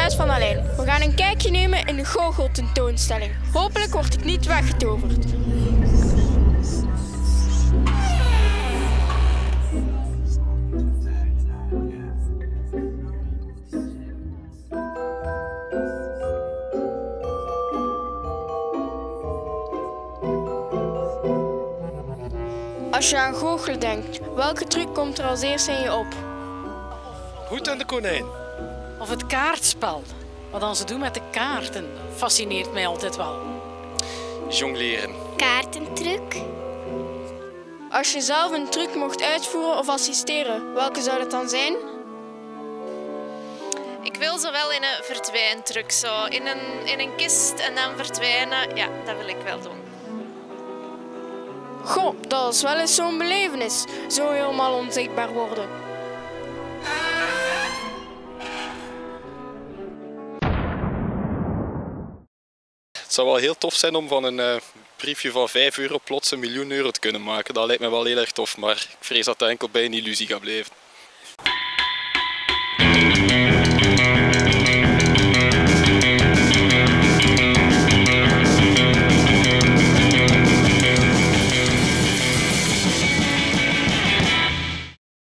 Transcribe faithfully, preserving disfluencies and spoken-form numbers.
huis van Alain. We gaan een kijkje nemen in de goocheltentoonstelling. Hopelijk word ik niet weggetoverd. Als je aan goochelen denkt, welke truc komt er als eerste in je op? Hoed en de konijn. Of het kaartspel. Wat dan ze doen met de kaarten, fascineert mij altijd wel. Jongleren. Kaartentruc. Als je zelf een truc mocht uitvoeren of assisteren, welke zou dat dan zijn? Ik wil zo wel in een verdwijntruc, zo in een, in een kist en dan verdwijnen. Ja, dat wil ik wel doen. Goh, dat is wel eens zo'n belevenis. Zo helemaal onzichtbaar worden. Het zou wel heel tof zijn om van een uh, briefje van vijf euro plots een miljoen euro te kunnen maken. Dat lijkt me wel heel erg tof, maar ik vrees dat dat enkel bij een illusie gaat blijven.